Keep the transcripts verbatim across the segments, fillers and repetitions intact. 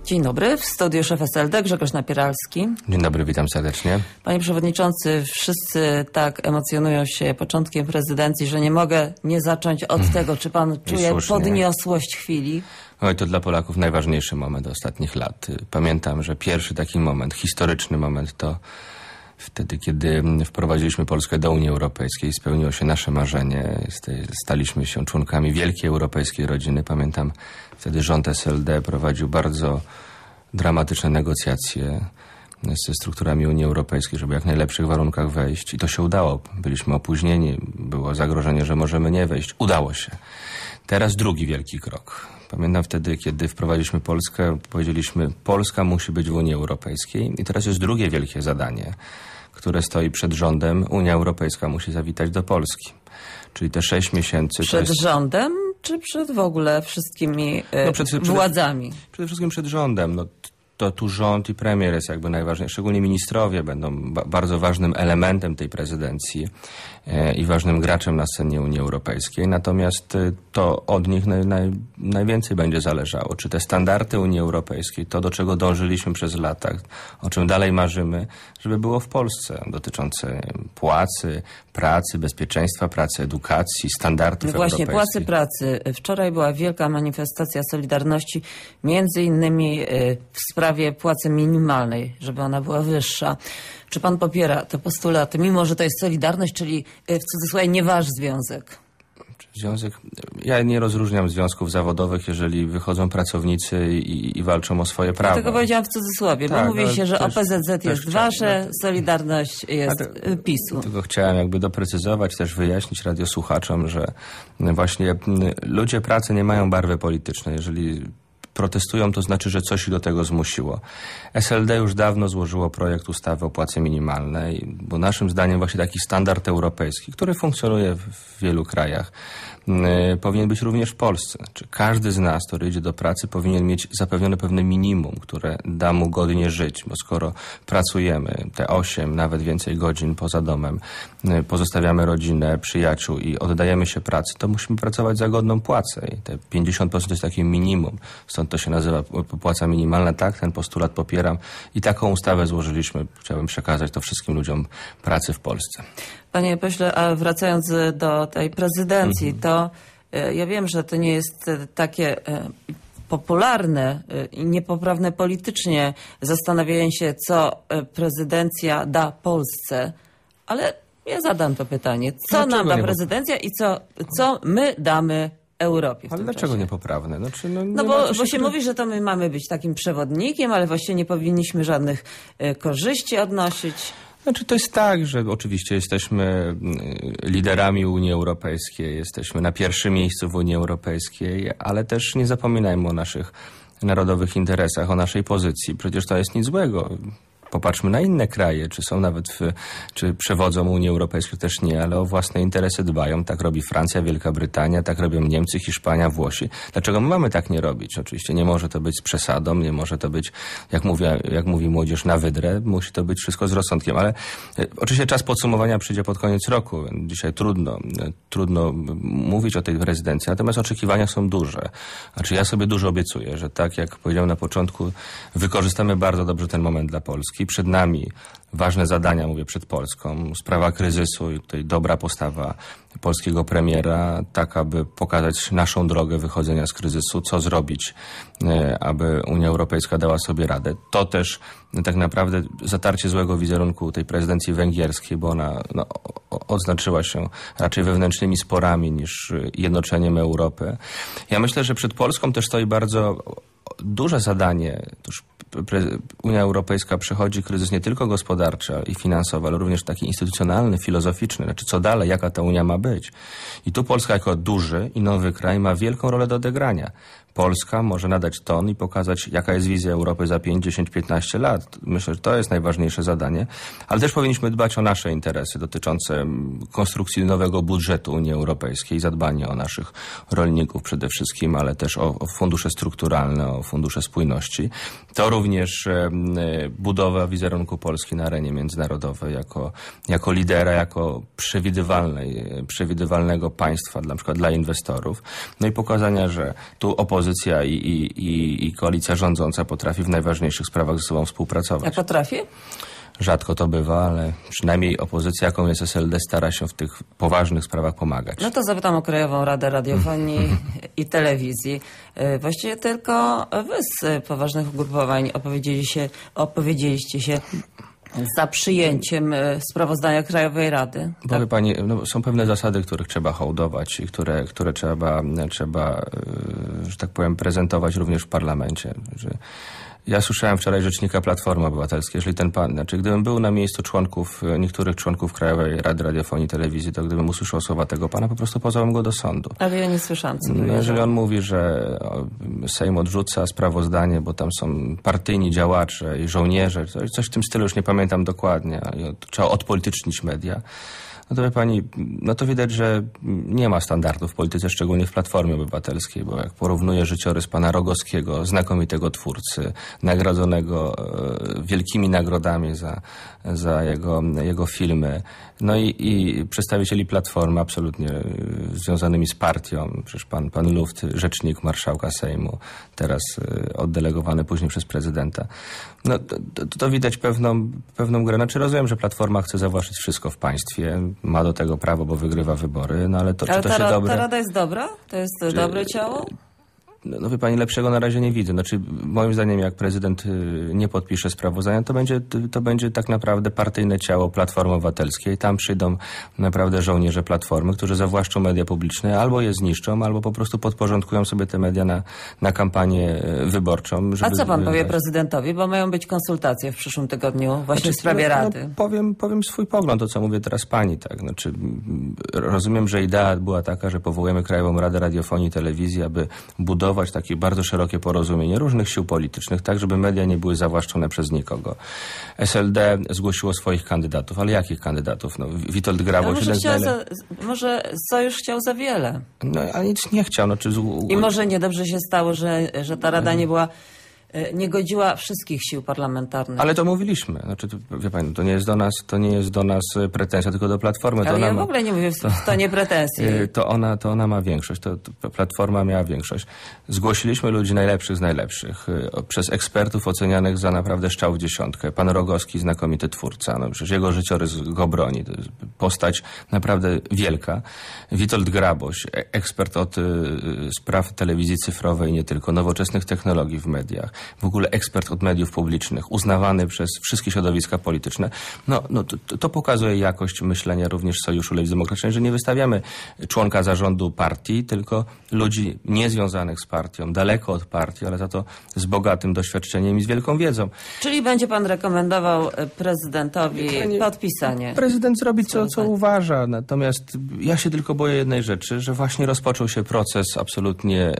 Dzień dobry, w studiu szef S L D Grzegorz Napieralski. Dzień dobry, witam serdecznie. Panie przewodniczący, wszyscy tak emocjonują się początkiem prezydencji, że nie mogę nie zacząć od mm. tego, czy pan czuje słusznie. podniosłość chwili? Oj, to dla Polaków najważniejszy moment ostatnich lat. Pamiętam, że pierwszy taki moment, historyczny moment to wtedy, kiedy wprowadziliśmy Polskę do Unii Europejskiej, spełniło się nasze marzenie. Staliśmy się członkami wielkiej europejskiej rodziny. Pamiętam, wtedy rząd S L D prowadził bardzo dramatyczne negocjacje ze strukturami Unii Europejskiej, żeby w jak najlepszych warunkach wejść. I to się udało. Byliśmy opóźnieni, było zagrożenie, że możemy nie wejść. Udało się. Teraz drugi wielki krok. Pamiętam wtedy, kiedy wprowadziliśmy Polskę, powiedzieliśmy, Polska musi być w Unii Europejskiej. I teraz jest drugie wielkie zadanie, które stoi przed rządem. Unia Europejska musi zawitać do Polski. Czyli te sześć miesięcy... Przed to jest... rządem, czy przed w ogóle wszystkimi e, no przed, przed, władzami? Przede wszystkim przed rządem. No, to tu rząd i premier jest jakby najważniejszy. Szczególnie ministrowie będą ba bardzo ważnym elementem tej prezydencji e, i ważnym graczem na scenie Unii Europejskiej. Natomiast e, to od nich naj, naj, najwięcej będzie zależało. Czy te standardy Unii Europejskiej, to do czego dążyliśmy przez lata, o czym dalej marzymy, żeby było w Polsce, dotyczące płacy, pracy, bezpieczeństwa pracy, edukacji, standardów no właśnie, europejskich. Płacy, pracy. Wczoraj była wielka manifestacja Solidarności, między innymi e, w sprawie płacy minimalnej, żeby ona była wyższa. Czy pan popiera te postulaty, mimo że to jest Solidarność, czyli w cudzysłowie nie wasz związek? Związek, ja nie rozróżniam związków zawodowych, jeżeli wychodzą pracownicy i, i walczą o swoje prawa. Dlatego powiedziałam w cudzysłowie, tak, bo mówi się, że też, O P Z Z jest wasze, no, Solidarność jest to, PiSu. Tylko chciałem jakby doprecyzować, też wyjaśnić radiosłuchaczom, że właśnie ludzie pracy nie mają barwy politycznej. Jeżeli protestują, to znaczy, że coś ich do tego zmusiło. S L D już dawno złożyło projekt ustawy o płacy minimalnej, bo naszym zdaniem właśnie taki standard europejski, który funkcjonuje w wielu krajach, yy, powinien być również w Polsce. Znaczy, każdy z nas, który idzie do pracy, powinien mieć zapewnione pewne minimum, które da mu godnie żyć, bo skoro pracujemy te osiem, nawet więcej godzin poza domem, yy, pozostawiamy rodzinę, przyjaciół i oddajemy się pracy, to musimy pracować za godną płacę. I te pięćdziesiąt procent to jest takie minimum. Stąd to się nazywa płaca minimalna. Tak, ten postulat popieram i taką ustawę złożyliśmy. Chciałbym przekazać to wszystkim ludziom pracy w Polsce. Panie pośle, a wracając do tej prezydencji, mhm. to ja wiem, że to nie jest takie popularne i niepoprawne politycznie zastanawianie się, co prezydencja da Polsce, ale ja zadam to pytanie. Co nam da prezydencja i co, co my damy Europie. Ale dlaczego czasie? Niepoprawne? Znaczy, no no bo, bo się, się mówi, że to my mamy być takim przewodnikiem, ale właściwie nie powinniśmy żadnych y, korzyści odnosić. Znaczy to jest tak, że oczywiście jesteśmy liderami Unii Europejskiej, jesteśmy na pierwszym miejscu w Unii Europejskiej, ale też nie zapominajmy o naszych narodowych interesach, o naszej pozycji. Przecież to jest nic złego. Popatrzmy na inne kraje, czy są nawet, w, czy przewodzą Unii Europejskiej, też nie, ale o własne interesy dbają. Tak robi Francja, Wielka Brytania, tak robią Niemcy, Hiszpania, Włosi. Dlaczego my mamy tak nie robić? Oczywiście nie może to być z przesadą, nie może to być, jak mówi, jak mówi młodzież, na wydrę. Musi to być wszystko z rozsądkiem, ale e, oczywiście czas podsumowania przyjdzie pod koniec roku. Dzisiaj trudno, e, trudno mówić o tej prezydencji, natomiast oczekiwania są duże. Znaczy ja sobie dużo obiecuję, że tak jak powiedziałem na początku, wykorzystamy bardzo dobrze ten moment dla Polski. Przed nami ważne zadania, mówię przed Polską, sprawa kryzysu i tutaj dobra postawa polskiego premiera, tak aby pokazać naszą drogę wychodzenia z kryzysu, co zrobić, aby Unia Europejska dała sobie radę. To też tak naprawdę zatarcie złego wizerunku tej prezydencji węgierskiej, bo ona no, odznaczyła się raczej wewnętrznymi sporami niż jednoczeniem Europy. Ja myślę, że przed Polską też stoi bardzo duże zadanie. Tuż Unia Europejska przechodzi kryzys nie tylko gospodarczy i finansowy, ale również taki instytucjonalny, filozoficzny. Znaczy co dalej, jaka ta Unia ma być. I tu Polska jako duży i nowy kraj ma wielką rolę do odegrania. Polska może nadać ton i pokazać, jaka jest wizja Europy za pięć, dziesięć, piętnaście lat. Myślę, że to jest najważniejsze zadanie. Ale też powinniśmy dbać o nasze interesy dotyczące konstrukcji nowego budżetu Unii Europejskiej, zadbania o naszych rolników przede wszystkim, ale też o, o fundusze strukturalne, o fundusze spójności. To również e, budowa wizerunku Polski na arenie międzynarodowej jako, jako lidera, jako przewidywalnej, przewidywalnego państwa, na przykład dla inwestorów. No i pokazania, że tu opozycja opozycja i, i, i, i koalicja rządząca potrafi w najważniejszych sprawach ze sobą współpracować. A potrafi? Rzadko to bywa, ale przynajmniej opozycja, jaką jest S L D, stara się w tych poważnych sprawach pomagać. No to zapytam o Krajową Radę Radiofonii i Telewizji. Właściwie tylko wy z poważnych ugrupowań opowiedzieli się, opowiedzieliście się za przyjęciem sprawozdania Krajowej Rady. Bo tak? Wie pani, no, są pewne zasady, których trzeba hołdować i które, które trzeba, trzeba, że tak powiem, prezentować również w parlamencie. Że ja słyszałem wczoraj rzecznika Platformy Obywatelskiej, jeżeli ten pan, znaczy gdybym był na miejscu członków, niektórych członków Krajowej Rady Radiofonii i Telewizji, to gdybym usłyszał słowa tego pana, po prostu pozwałem go do sądu. Ale ja nie słyszałam, co no, jeżeli on mówi, że Sejm odrzuca sprawozdanie, bo tam są partyjni działacze i żołnierze, coś, coś w tym stylu, już nie pamiętam dokładnie, trzeba odpolitycznić media. No to wie pani, no to widać, że nie ma standardów w polityce, szczególnie w Platformie Obywatelskiej, bo jak porównuję życiorys pana Rogowskiego, znakomitego twórcy, nagrodzonego e, wielkimi nagrodami za, za jego, jego filmy, no i, i przedstawicieli Platformy absolutnie e, związanymi z partią, przecież pan, pan Luft, rzecznik marszałka Sejmu, teraz e, oddelegowany później przez prezydenta. No to, to, to widać pewną, pewną grę. Znaczy rozumiem, że Platforma chce zawłaszczyć wszystko w państwie, ma do tego prawo, bo wygrywa wybory, no ale to, ale czy to ta, się ra, dobre... ta rada jest dobra? To jest czy, dobre ciało? No, no wie pani, lepszego na razie nie widzę. Znaczy, moim zdaniem, jak prezydent nie podpisze sprawozdania, to będzie, to będzie tak naprawdę partyjne ciało Platformy Obywatelskiej. Tam przyjdą naprawdę żołnierze Platformy, którzy zawłaszczą media publiczne, albo je zniszczą, albo po prostu podporządkują sobie te media na, na kampanię wyborczą. Żeby A co pan wygrać. powie prezydentowi? Bo mają być konsultacje w przyszłym tygodniu właśnie znaczy, w sprawie no, Rady. No, powiem, powiem swój pogląd, to co mówię teraz pani. Tak? Znaczy, rozumiem, że idea była taka, że powołujemy Krajową Radę Radiofonii i Telewizji, aby budować takie bardzo szerokie porozumienie różnych sił politycznych, tak żeby media nie były zawłaszczone przez nikogo. S L D zgłosiło swoich kandydatów, ale jakich kandydatów? No, Witold Graboś... No, może, jeden za, może Sojusz chciał za wiele. No, ale nic nie chciał. No, czy... I może niedobrze się stało, że, że ta Rada nie była... nie godziła wszystkich sił parlamentarnych. Ale to mówiliśmy. Znaczy, to, wie pani, to nie jest do nas, to nie jest do nas pretensja, tylko do Platformy. Ale to ja ona w ma, ogóle nie mówię w, w tonie pretensji. To ona, to ona ma większość. To, to Platforma miała większość. Zgłosiliśmy ludzi najlepszych z najlepszych. Przez ekspertów ocenianych za naprawdę strzał w dziesiątkę. Pan Rogowski, znakomity twórca. No, przecież jego życiorys go broni. To jest postać naprawdę wielka. Witold Graboś, ekspert od y, spraw telewizji cyfrowej, nie tylko, nowoczesnych technologii w mediach. W ogóle ekspert od mediów publicznych, uznawany przez wszystkie środowiska polityczne. No, no to, to pokazuje jakość myślenia również Sojuszu Lewicy Demokratycznej, że nie wystawiamy członka zarządu partii, tylko ludzi niezwiązanych z partią, daleko od partii, ale za to z bogatym doświadczeniem i z wielką wiedzą. Czyli będzie pan rekomendował prezydentowi Panie, podpisanie? Prezydent zrobi co, co uważa, natomiast ja się tylko boję jednej rzeczy, że właśnie rozpoczął się proces absolutnie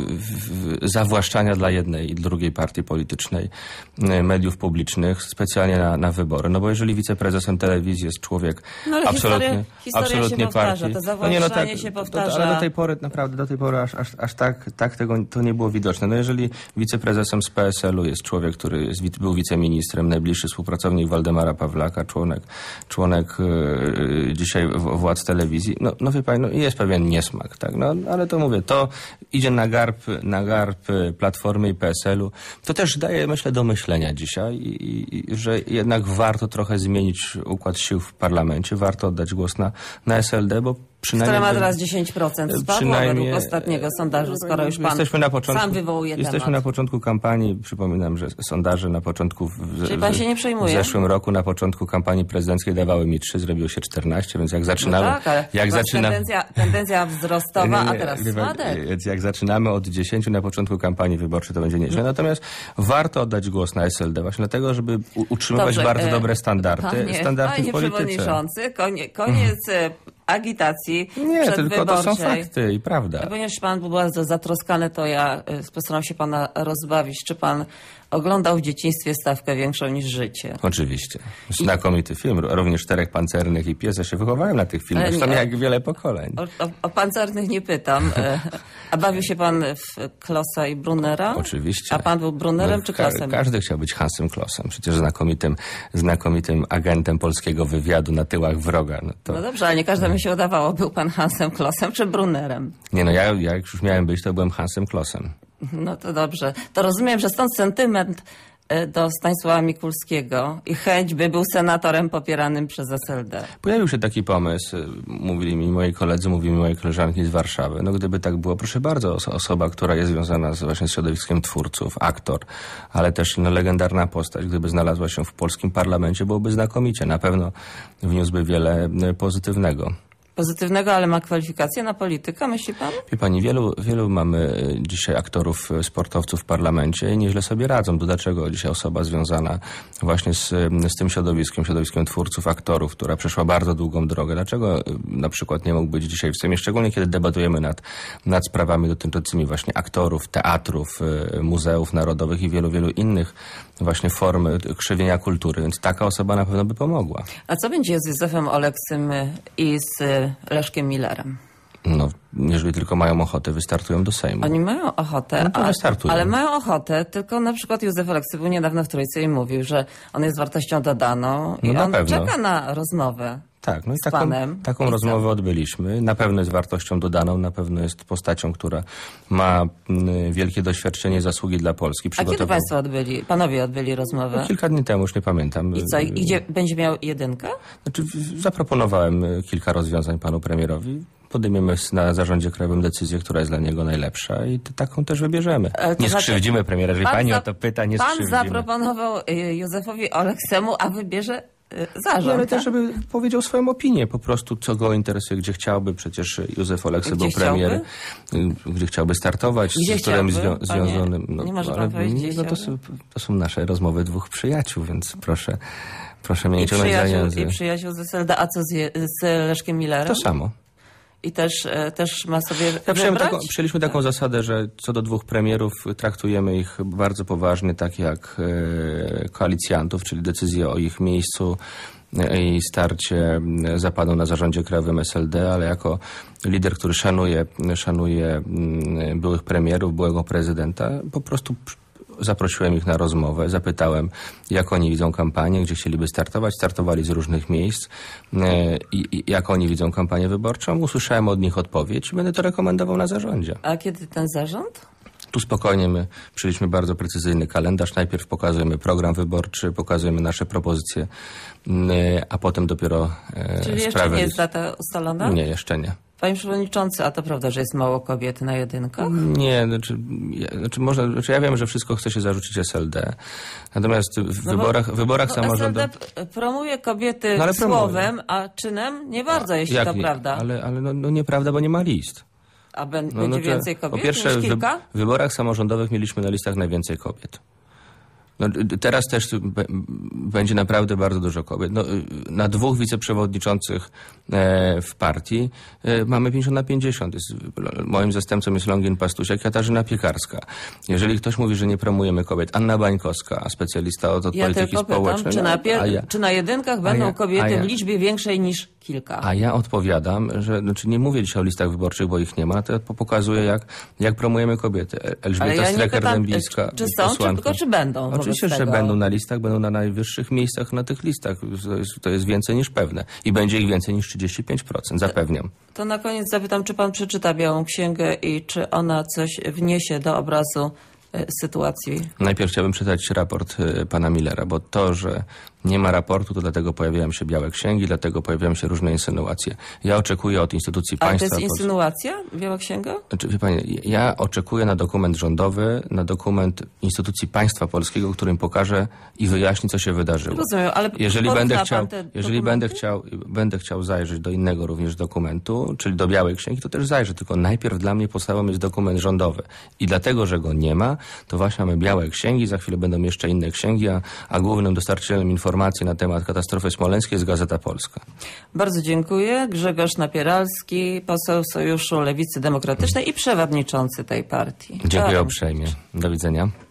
zawłaszczania dla jednej i drugiej partii politycznej, mediów publicznych, specjalnie na, na wybory. No bo jeżeli wiceprezesem telewizji jest człowiek no, ale absolutnie, historia, historia absolutnie się powtarza, partii. To zawłaszczanie no nie, no tak, się powtarza. To, ale do tej pory, naprawdę do tej pory aż, aż, aż tak, tak tego to nie było widoczne. No jeżeli wiceprezesem z P S L u jest człowiek, który jest, był wiceministrem, najbliższy współpracownik Waldemara Pawlaka, członek, członek yy, dzisiaj władz telewizji, no, no wie pani, no jest pewien niesmak, tak, no ale to mówię, to idzie na garb, na garb Platformy i P S L u. To też daje, myślę, do myślenia dzisiaj, i, i, że jednak warto trochę zmienić układ sił w parlamencie, warto oddać głos na, na S L D, bo przynajmniej... Która ma teraz dziesięć procent spadło według ostatniego sondażu, skoro już pan jesteśmy na początku, sam wywołuje Jesteśmy temat. na początku kampanii. Przypominam, że sondaże na początku... W, Czyli pan się nie przejmuje? W zeszłym roku na początku kampanii prezydenckiej dawały mi trzy, zrobiło się czternaście, więc jak zaczynamy... No tak, ale jak zaczyna... tendencja, tendencja wzrostowa, nie, nie, nie, a teraz spadek. Więc jak zaczynamy od dziesięciu na początku kampanii wyborczej, to będzie nieźle. Natomiast warto oddać głos na S L D właśnie dlatego, żeby utrzymywać Dobrze, bardzo e, dobre standardy, panie, standardy panie w polityce. przewodniczący, konie, koniec agitacji Nie, tylko to są wyborczej. fakty i prawda. A ponieważ pan był bardzo zatroskany, to ja postaram się pana rozbawić. Czy pan oglądał w dzieciństwie Stawkę większą niż życie? Oczywiście. Znakomity film. Również Czterech Pancernych i Pies. Ja się wychowałem na tych filmach. Zresztą jak wiele pokoleń. O, o, o pancernych nie pytam. A bawił się pan w Klossa i Brunera? Oczywiście. A pan był Brunnerem no, czy ka Klossem? Każdy chciał być Hansem Klossem. Przecież znakomitym, znakomitym agentem polskiego wywiadu na tyłach wroga. No, to... no dobrze, ale nie każdemu się udawało. Był pan Hansem Klossem czy Brunnerem? Nie no, ja, ja jak już miałem być, to byłem Hansem Klossem. No to dobrze. To rozumiem, że stąd sentyment do Stanisława Mikulskiego i chęć, by był senatorem popieranym przez S L D. Pojawił się taki pomysł, mówili mi moi koledzy, mówili mi moje koleżanki z Warszawy. No gdyby tak było, proszę bardzo, osoba, która jest związana z, właśnie z środowiskiem twórców, aktor, ale też no, legendarna postać, gdyby znalazła się w polskim parlamencie, byłoby znakomicie. Na pewno wniósłby wiele pozytywnego. Pozytywnego, ale ma kwalifikacje na polityka, myśli pan? Wie pani, wielu, wielu mamy dzisiaj aktorów, sportowców w parlamencie i nieźle sobie radzą. To dlaczego dzisiaj osoba związana właśnie z, z tym środowiskiem, środowiskiem twórców, aktorów, która przeszła bardzo długą drogę, dlaczego na przykład nie mógł być dzisiaj w Sejmie, szczególnie kiedy debatujemy nad, nad sprawami dotyczącymi właśnie aktorów, teatrów, muzeów narodowych i wielu, wielu innych właśnie form krzewienia kultury, więc taka osoba na pewno by pomogła. A co będzie z Józefem Oleksym i z Leszkiem Millerem? No, jeżeli tylko mają ochotę, wystartują do Sejmu. Oni mają ochotę, no to a, wystartują. ale mają ochotę, tylko na przykład Józef Oleksy był niedawno w Trójce i mówił, że on jest wartością dodaną i no on pewno. czeka na rozmowę. Tak, no i z taką, panem. taką I rozmowę co? odbyliśmy. Na pewno jest wartością dodaną, na pewno jest postacią, która ma mm, wielkie doświadczenie, zasługi dla Polski. A kiedy państwo odbyli, panowie odbyli rozmowę? No, kilka dni temu, już nie pamiętam. I co, i gdzie będzie miał jedynkę? Znaczy, w- zaproponowałem y, kilka rozwiązań panu premierowi. Podejmiemy na zarządzie krajowym decyzję, która jest dla niego najlepsza i t- taką też wybierzemy. Ale to Nie znaczy, skrzywdzimy premiera, jeżeli pan pani za- o to pyta, nie Pan skrzywdzimy. zaproponował y, Józefowi Oleksemu, a wybierze y, zarząd. Nie, ale tak? też, żeby powiedział swoją opinię, po prostu co go interesuje, gdzie chciałby. Przecież Józef Oleksy Gdzie był premier, chciałby? y, gdzie chciałby startować, Gdzie z którym chciałby? zwią- Panie, związanym. nie może pan ale powiedzieć, nie, gdzie no to, chciałby? są, to są nasze rozmowy dwóch przyjaciół, więc proszę, proszę mnie I nie ciągnąć za przyjaciół, język. I przyjaciół z S L D, a co z, je, z Leszkiem Millerem? To samo. I też, e, też ma sobie Ja przyjąłem wybrać? taką, przyjęliśmy taką zasadę, że co do dwóch premierów traktujemy ich bardzo poważnie, tak jak e, koalicjantów, czyli decyzję o ich miejscu i starcie zapadną na zarządzie krajowym S L D, ale jako lider, który szanuje, szanuje mm, byłych premierów, byłego prezydenta, po prostu zaprosiłem ich na rozmowę, zapytałem, jak oni widzą kampanię, gdzie chcieliby startować. Startowali z różnych miejsc e, i, i jak oni widzą kampanię wyborczą. Usłyszałem od nich odpowiedź i będę to rekomendował na zarządzie. A kiedy ten zarząd? Tu spokojnie my przyjęliśmy bardzo precyzyjny kalendarz. Najpierw pokazujemy program wyborczy, pokazujemy nasze propozycje, m, a potem dopiero e, Czyli jeszcze sprawy... nie jest data ustalona? Nie, jeszcze nie. Panie Przewodniczący, a to prawda, że jest mało kobiet na jedynkach? Nie, znaczy, ja, znaczy, można, znaczy ja wiem, że wszystko chce się zarzucić S L D. Natomiast w No bo- wyborach, wyborach No, samorządowych... S L D promuje kobiety No, ale promuje. słowem, a czynem nie bardzo, jeśli Jak to nie? prawda. Ale, ale no, no nieprawda, bo nie ma list. A ben, No, będzie no to więcej kobiet Po pierwsze, niż w wy- kilka? w wyborach samorządowych mieliśmy na listach najwięcej kobiet. No, d- teraz też b- będzie naprawdę bardzo dużo kobiet. No, y, na dwóch wiceprzewodniczących e, w partii e, mamy pięćdziesiąt na pięćdziesiąt. Jest, moim zastępcą jest Longin Pastusiak, Katarzyna Piekarska. Jeżeli ktoś mówi, że nie promujemy kobiet, Anna Bańkowska, specjalista od, od Ja polityki tylko pytam, społecznej. czy no, na, pier- a ja- czy na jedynkach będą ja- kobiety a ja- w liczbie większej niż kilka? A ja odpowiadam, że znaczy nie mówię dzisiaj o listach wyborczych, bo ich nie ma, to ja po- pokazuję, jak, jak promujemy kobiety. Ale Elżbieta ja nie pytam, Strecker-Dębiska, czy są, czy posłanka. tylko czy będą wobec Oczywiście, że tego? będą na listach, będą na najwyższych miejscach na tych listach. To jest, to jest więcej niż pewne. I będzie ich więcej niż trzydzieści pięć procent, zapewniam. To na koniec zapytam, czy pan przeczyta Białą Księgę i czy ona coś wniesie do obrazu e, sytuacji? Najpierw chciałbym czytać raport y, pana Millera, bo to, że nie ma raportu, to dlatego pojawiają się białe księgi, dlatego pojawiają się różne insynuacje. Ja oczekuję od instytucji Ale to państwa... jest insynuacja, Biała Księga? Znaczy, wie pani, ja oczekuję na dokument rządowy, na dokument instytucji państwa polskiego, którym pokaże i wyjaśni, co się wydarzyło. Rozumiem, ale Jeżeli porówna będę pan chciał, te jeżeli dokumenty? będę chciał, będę chciał zajrzeć do innego również dokumentu, czyli do Białej Księgi, to też zajrzę, tylko najpierw dla mnie podstawą jest dokument rządowy. I dlatego, że go nie ma, to właśnie mamy Białe Księgi, za chwilę będą jeszcze inne księgi, a, a głównym dostarczycielem informacji na temat katastrofy smoleńskiej jest Gazeta Polska. Bardzo dziękuję. Grzegorz Napieralski, poseł Sojuszu Lewicy Demokratycznej i przewodniczący tej partii. Dziękuję Dobra. uprzejmie. Do widzenia.